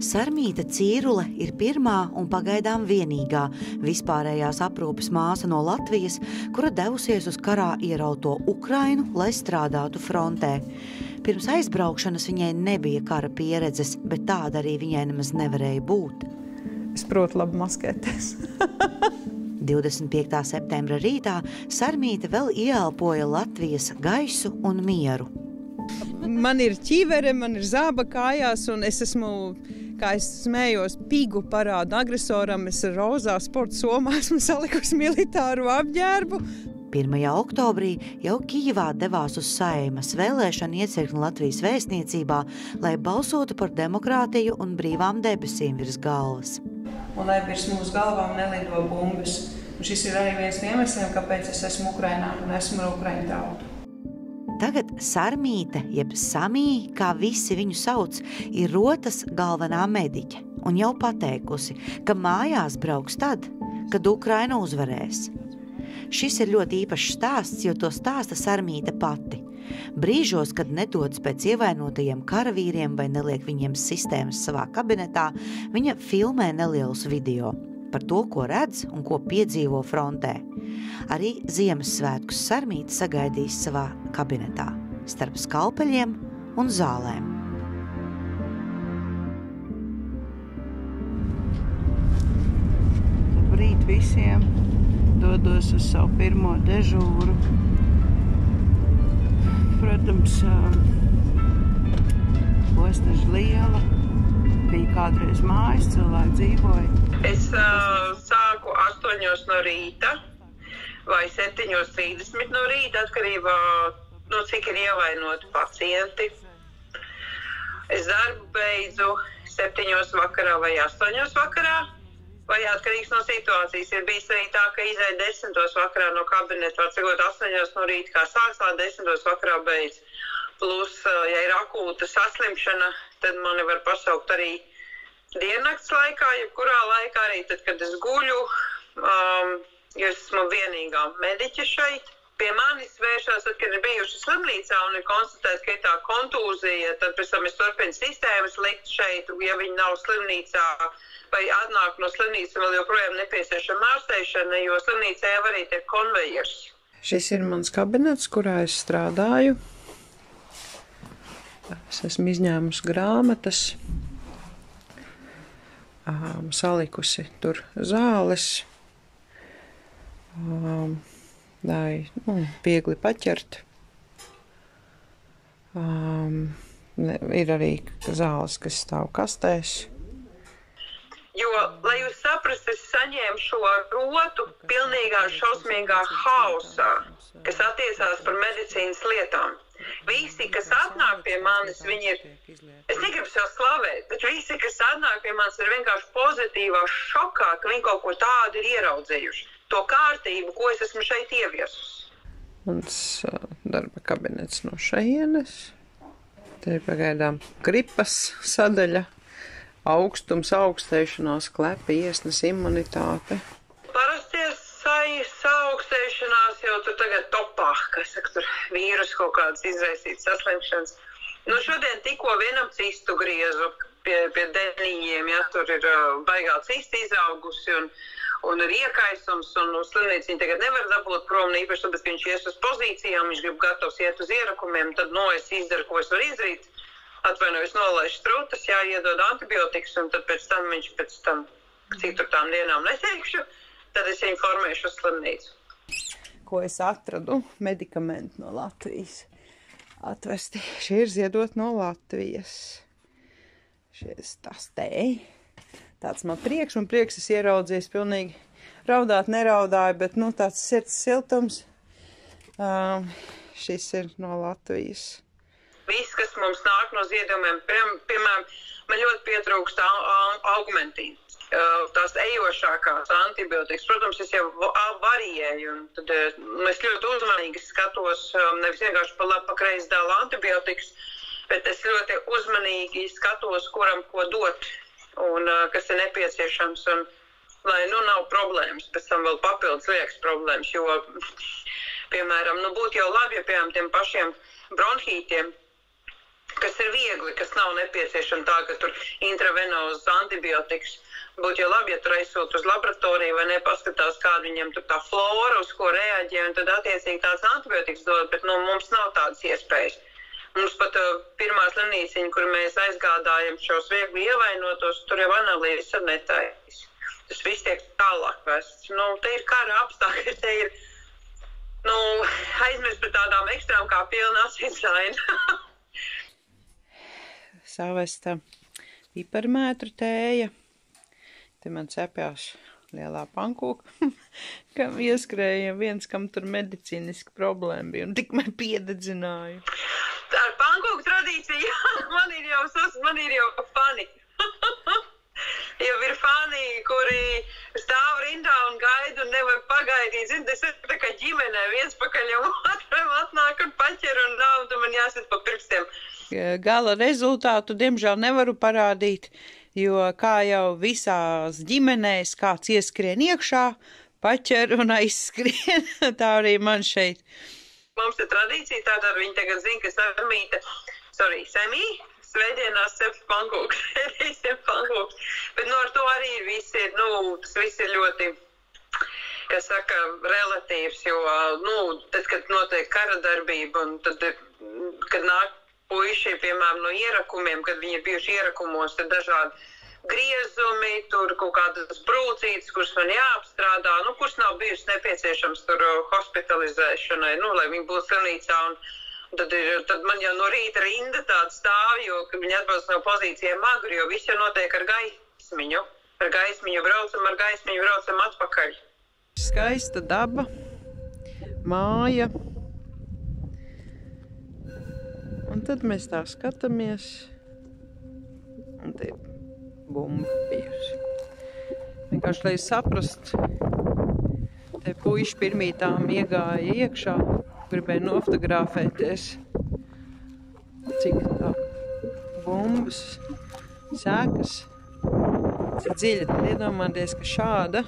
Sarmīte Cīrule ir pirmā un pagaidām vienīgā vispārējās aprūpes māsa no Latvijas, kura devusies uz karā ierauto Ukrainu, lai strādātu frontē. Pirms aizbraukšanas viņai nebija kara pieredzes, bet tāda arī viņai nemaz nevarēja būt. Es protu labi maskēties. 25. septembra rītā Sarmīte vēl ieelpoja Latvijas gaisu un mieru. Man ir ķivere, man ir zāba kājās, un es esmu, kā es smējos, pigu parādu agresoram. Es rozā sporta somā esmu salikusi militāru apģērbu. 1. oktobrī jau Kijivā devās uz Saimas vēlēšanu iecirkni Latvijas vēstniecībā, lai balsotu par demokrātiju un brīvām debesīm virs galvas. Un lai virs mūsu galvām nelido bumbas. Un šis ir arī viens no iemesliem, kāpēc es esmu Ukrainā un esmu ar Ukraiņu tautu. Tagad Sarmīte, jeb Samī, kā visi viņu sauc, ir rotas galvenā mediķe un jau pateikusi, ka mājās brauks tad, kad Ukraina uzvarēs. Šis ir ļoti īpašs stāsts, jo to stāsta Sarmīte pati. Brīžos, kad nedodas pēc ievainotajiem karavīriem vai neliek viņiem sistēmas savā kabinetā, viņa filmē nelielus video par to, ko redz un ko piedzīvo frontē. Arī Ziemassvētkus Sarmīte sagaidīs savā kabinetā, starp skalpeļiem un zālēm. Labrīt visiem! Dodos uz savu pirmo dežūru. Protams, Ostaža liela. Bija kādreiz mājas, cilvēki dzīvoja. Es sāku 8 no rīta vai 7:30 no rīta, atkarībā no cik ir ievainoti pacienti. Es darbu beidzu 7 vakarā vai 8 vakarā, vai atkarīgs no situācijas. Ir bijis arī tā, ka izēja 10 vakarā no kabineta, var cikot 8 no rīta, kā sāks, 10 vakarā beidz. Plus, ja ir akūta saslimšana, tad mani var pasaukt arī diennakts laikā, jebkurā laikā arī tad, kad es guļu, jo es esmu vienīgā mediķe šeit. Pie manis vēršās, tad, kad ir bijuši slimnīcā un ir konstatēts, ka ir tā kontūzija, tad pēc tam es turpinu sistēmas likt šeit, ja viņi nav slimnīcā vai atnāk no slimnīcas vēl joprojām nepieciešama ārsteišana, jo slimnīcā jau arī tiek konvejers. Šis ir mans kabinets, kurā es strādāju. Es esmu izņēmusi grāmatas, salikusi tur zāles, lai viegli paķert. Ir arī zāles, kas stāv kastēs. Jo, lai jūs saprast, es saņēmu šo rotu pilnīgā šausmīgā hausā, kas attiecās par medicīnas lietām. Visi, kas atnāk pie manis, viņi ir, es negribu sev slavēt, bet visi, kas atnāk pie manis, ir vienkārši pozitīvā šokā, ka viņi kaut ko tādu ir ieraudzījuši. To kārtību, ko es esmu šeit ieviesusi. Mans darba kabinets no šejienes. Te ir pagaidām gripas sadaļa, augstums, augstēšanās, klepi, iesnas, imunitāte. Parasties saaugstēšanās jau tur tagad topā, kas saka, tur vīrus kaut kādas izraisītas saslimšanas. Nu, šodien tikko vienam cistu griezu pie deniņiem, ja tur ir baigā cista izaugusi un ir iekaisums, un slimnīca viņi tagad nevar dabūt prom, īpaši tāpēc, ka viņš ies uz pozīcijām, viņš grib gatavs iet uz ierakumiem, tad es izdaru, ko es varu izdarīt. Atvainojos, nolaišu strūtas, jāiedod antibiotikas, un tad pēc tam, cik tur tām dienām neteikšu, tad es informēšu uz slimnīcu. Ko es atradu? Medikamenti no Latvijas. Atvesti. Šie ir ziedot no Latvijas. Šie stastēji. Tāds man prieks, un prieks es ieraudzies pilnīgi raudāt, neraudāju, bet, tāds sirds siltums. Šis ir no Latvijas. Viss, kas mums nāk no ziedojumiem, piemēram, man ļoti pietrūkst augmentīnu. Tās ejošākās antibiotikas, protams, es jau varieju, un tad es ļoti uzmanīgi skatos, nevis vienkārši pa kreisi dalu antibiotikas, bet es ļoti uzmanīgi skatos, kuram ko dot, un kas ir nepieciešams, un lai nav problēmas, pēc tam vēl papildus liekas problēmas, jo, piemēram, būtu jau labi, ja piemēram tiem pašiem bronhītiem, kas ir viegli, kas nav nepieciešama tā, ka tur intravenozes antibiotikas. Būtu jau labi, ja tur aizsūt uz laboratoriju vai nepaskatās, kāda viņam tur tā flora, uz ko reaģē, un tad attiecīgi tāds antibiotikas dod, bet mums nav tādas iespējas. Mums pat pirmā slimnīciņa, kur mēs aizgādājam šos viegli ievainotos, tur jau analīzes ar netais. Tas viss tiek tālāk vests. Te ir kara apstākļi, te ir, aizmirst par tādām ekstrām kā pilna asinsraina. Savesta piparmētru tēja. Te man cepjās lielā pankūka, kam ieskrēja viens, kam tur medicīniski problēma bija, un tikmēr piededzināju. Tā ir pankūka tradīcija, man ir jau fani. Jau ir fani, kuri stāv rindā un gaida un nevar pagaidīt. Zini, tas ir tā kā ģimenē, viens pakaļ jau otram atnāk un paķer un naudu man jāsit pa pirkstiem. Gala rezultātu, diemžēl, nevaru parādīt, jo kā jau visās ģimenēs kāds ieskrien iekšā, paķer un aizskrien, tā arī man šeit. Mums ir tradīcija, tātad viņi tagad zina, ka Semī, svētdienās cep pankūks, bet ar to arī tas viss ir ļoti, kas saka, relatīvs, jo, tad, kad notiek kara darbība un tad, kad nāk puiši, piemēram, no ierakumiem, kad viņi ir bijuši ierakumos, tad dažādi griezumi, tur kaut kādas brūcītes, kuras man jāapstrādā, kuras nav bijusi nepieciešams tur hospitalizēšanai, lai viņi būtu slimnīcā, un tad man jau no rīta rinda tāda stāv, jo, kad viņi atbrauc no pozīcijiem magri, jo viss jau notiek ar gaismiņu. Ar gaismiņu braucam atpakaļ. Skaista daba, māja. Un tad mēs tā skatāmies, un te bumba bijusi. Vienkārši, lai saprast, te puiši pirmītām iegāja iekšā, gribēja nofotografēties, cik tā bumbas sēkas, cik dziļi. Tad iedomāties, ka šāda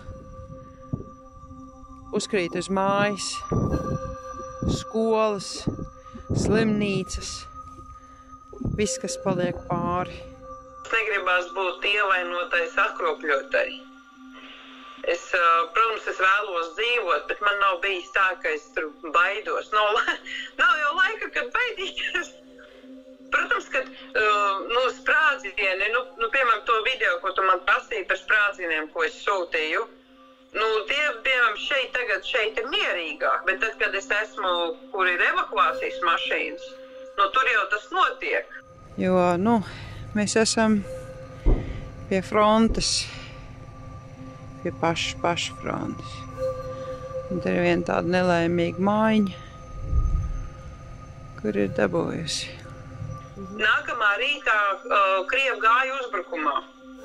uzkrīt uz mājas, skolas, slimnīcas, viss, kas paliek pāri. Negribās būt ievainotai, sakropļotai. Protams, es vēlos dzīvot, bet man nav bijis tā, ka es tur baidos. Nav jau laika, kad baidīties. Protams, kad sprādzieni, piemēram, to video, ko tu man prasīji par sprādzieniem, ko es sūtīju, tie, piemēram, šeit ir mierīgāk, bet tad, kad es esmu, kur ir evakuācijas mašīnas, tur jau tas notiek. Jo, mēs esam pie frontes, pie paša frontes. Un te ir viena tāda nelaimīga mājiņa, kur ir dabūjusi. Nākamā rītā Krievi gāja uzbrukumā.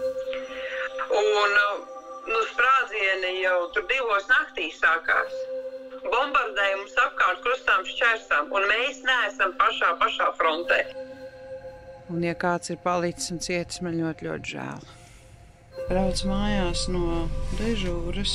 Un sprādzieni jau tur 2 naktī sākās. Bombardējums apkārt krustām šķērsām, un mēs neesam pašā frontē. Un ja kāds ir palicis un cietis, man ļoti žēl. Brauc mājās no dežūras.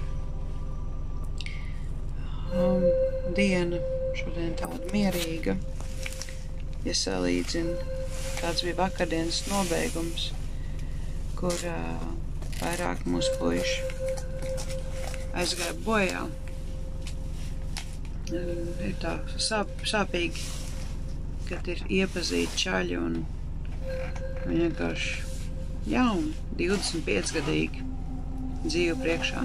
Diena šodien tāda mierīga. Ja salīdzina, kāds bija vakardienas nobeigums, kur vairāk mūsu puiši aizgāja bojā. Ir tā sāpīgi, kad ir iepazīti čaļi un vienkārši jauni, 25-gadīgi dzīvu priekšā,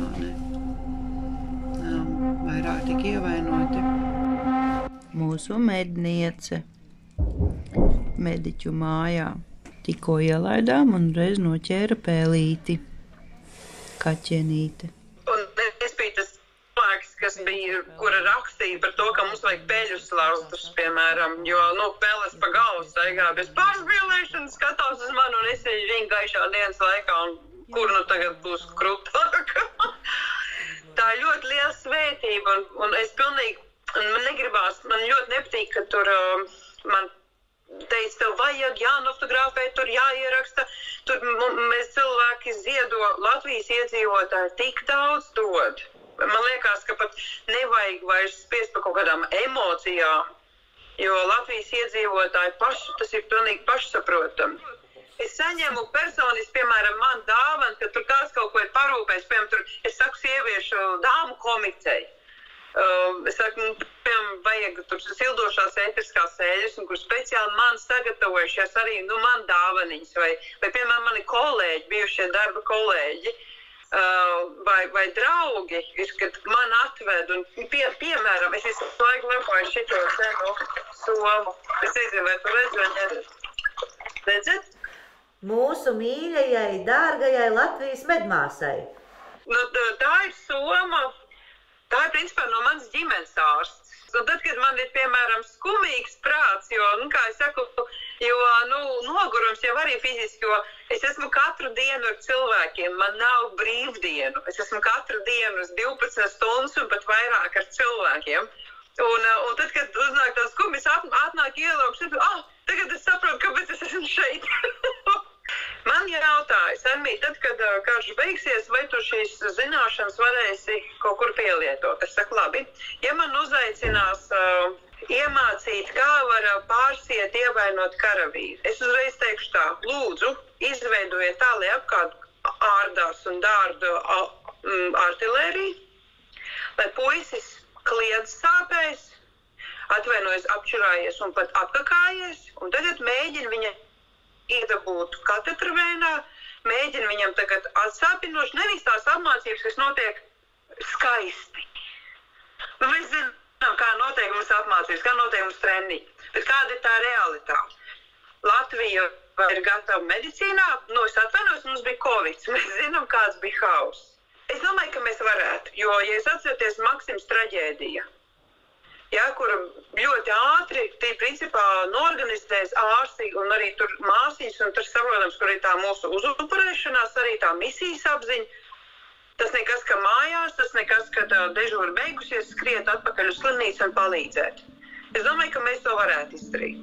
vairāk tik ievainoti. Mūsu medniece mediķu mājā tikko ielaidām un reiz noķēra pēlīti, kaķenīte. Un es biju tas cilvēks, kas bija, kura rakstīja par to, ka mums vajag peļu slaustus, piemēram, jo, pēles pa galvu staigā bez pārspīlēšanas, skatās uz mani un es viņu gaišā dienas laikā, un kur tagad būs krutāk. Tā ir ļoti liela svētība, un es pilnīgi, man negribās, man ļoti nepatīk, ka tur man teica, tev vajag jānofotografē, tur jāieraksta, tur mēs cilvēki ziedo, Latvijas iedzīvotāji tik daudz dod. Man liekas, ka pat nevajag vairs spiest par kaut kādām emocijām. jo Latvijas iedzīvotāji paši, tas ir pilnīgi pašsaprotami. Es saņemu personiski, piemēram, man dāvanu, ka tur kāds kaut ko ir parūpējis, piemēram, tur, es saku, sieviešu dāmu komiteju. Es saku, piemēram, vajag tur sildošās ētriskās eļas, un kur speciāli man sagatavojušies arī, man dāvaniņas, vai, piemēram, mani kolēģi, bijušie darba kolēģi, vai draugi, kad man atved, un piemēram, es visu laiku lepoju šito senu somu. Es nezinu, vai tu redzi, vai neredzi. Redzat? Mūsu mīļajai, dārgajai Latvijas medmāsai. Tā ir soma, tā ir principā no manas ģimenes ārsts. Un tad, kad man ir, piemēram, skumīgs prāts, jo, kā es saku, nogurums jau arī fiziski, jo es esmu katru dienu ar cilvēkiem, man nav brīvdienu. Es esmu katru dienu uz 12 stundas un pat vairāk ar cilvēkiem. Un tad, kad uznāk tās skumjas, atnāk ielaukš, tagad es saprotu, kāpēc es esmu šeit. Man jautāja, Sarmīt, tad, kad karš beigsies, vai tu šīs zināšanas varēsi kaut kur pielietot? Es saku, labi, ja man uzaicinās iemācīt, kā var pārsiet ievainot karavīru, es uzreiz teikšu tā, lūdzu, izveidojiet tā, lai apkārt ārdās un dārdu artilēriju, lai puisis kliedz sāpēs, atvainojas, apčurājies un pat apkakājies, un tagad mēģina viņa iedabūt katetra vēnā, mēģina viņam tagad atsāpinoši, nevis tās apmācības, kas notiek skaisti. Mēs zinām, kā notiek mums apmācības, kā notiek mums treniņi, bet kāda ir tā realitāte? Latvija ir gatava medicīnā, es atvainojos, mums bija Covid, mēs zinām, kāds bija hauss. Es domāju, ka mēs varētu, jo, ja es atceros Maksims traģēdija, kur ļoti ātri, tī principā norganizēs ārsti un arī tur māsīs, un tur saprotams, kur ir tā mūsu uzupurēšanās, arī tā misijas apziņa. Tas nekas, ka mājās, tas nekas, ka dežūra beigusies, skriet atpakaļ uz slimnīcu un palīdzēt. Es domāju, ka mēs to varētu izdarīt.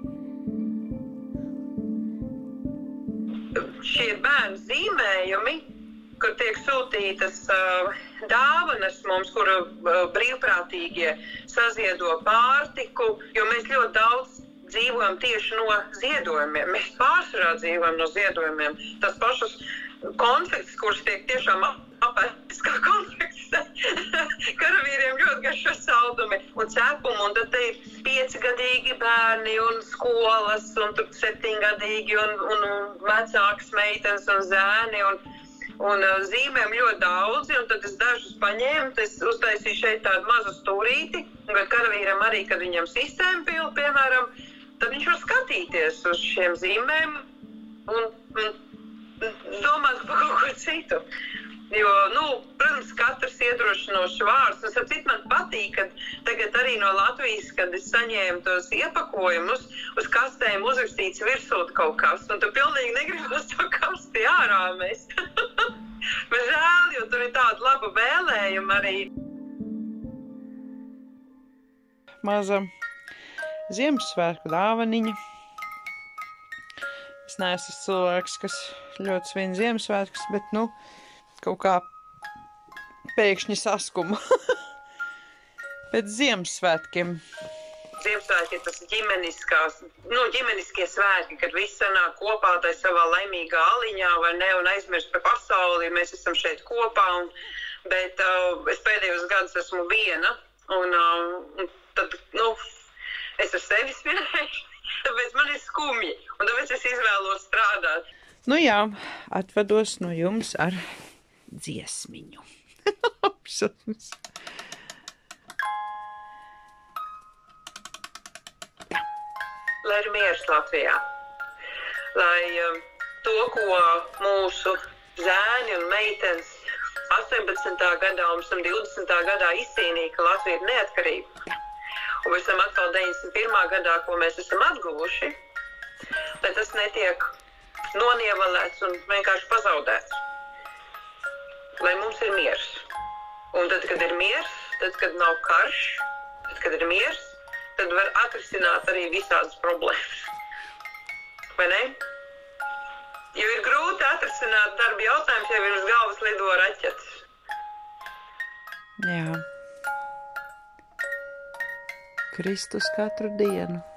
Šie bērnu zīmējumi, kur tiek sūtītas dāvanas mums, kur brīvprātīgie saziedo pārtiku, jo mēs ļoti daudz dzīvojam tieši no ziedojumiem. Mēs pārsvarā dzīvojam no ziedojumiem. Tas pašas konfekts, kurš tiek tiešām apēstis kā konfekts, karavīriem ļoti garšo saldumi un cepumi, un tad te ir 5-gadīgi bērni un skolas, un 7-gadīgi un vecākas meitenes un zēni, un zīmēm ļoti daudzi, un tad es dažus paņēmu, es uztaisīju šeit tādu mazu stūrīti, un kad karavīram arī, kad viņam sistēma pila, piemēram, tad viņš var skatīties uz šiem zīmēm un domāt par kaut ko citu. Jo, protams, katrs iedrošinošs vārds, un sapcīt man patīk, ka tagad arī no Latvijas, kad es saņēmu tos iepakojumus, uz kastēm uzrakstīts virsūt kaut kas, un tu pilnīgi negribas to kasti ārā mest. Bet žēl, jo tur ir tāda laba vēlējuma arī. Maza Ziemassvētku dāvaniņa. Es neesmu cilvēks, kas ļoti svin Ziemassvētkus, bet, kaut kā pēkšņi saskuma pēc Ziemassvētkiem. Ziemassvētki ir tas ģimeniskie svētki, kad visi sanāk kopā tai savā laimīgā aliņā, vai ne, un aizmirst par pasauli, mēs esam šeit kopā, bet es pēdējos gadus esmu viena, un tad, es ar sevi svinēju, tāpēc man ir skumji, un tāpēc es izvēlos strādāt. Jā, atvados no jums ar dziesmiņu. Lai ir miers Latvijā, lai to, ko mūsu zēni un meitenes 18. gadā un 20. gadā izcīnīja, ka Latvija ir neatkarība, un pēc tam atkal 91. gadā, ko mēs esam atguvuši, lai tas netiek nonievalēts un vienkārši pazaudēts. Lai mums ir miers. Un tad, kad ir miers, tad, kad nav karš, tad, kad ir miers, tad var atrisināt arī visādas problēmas. Vai ne? Jo ir grūti atrisināt darba jautājumus, ja ir uz galvas lido raķetes. Jā. Kristus katru dienu.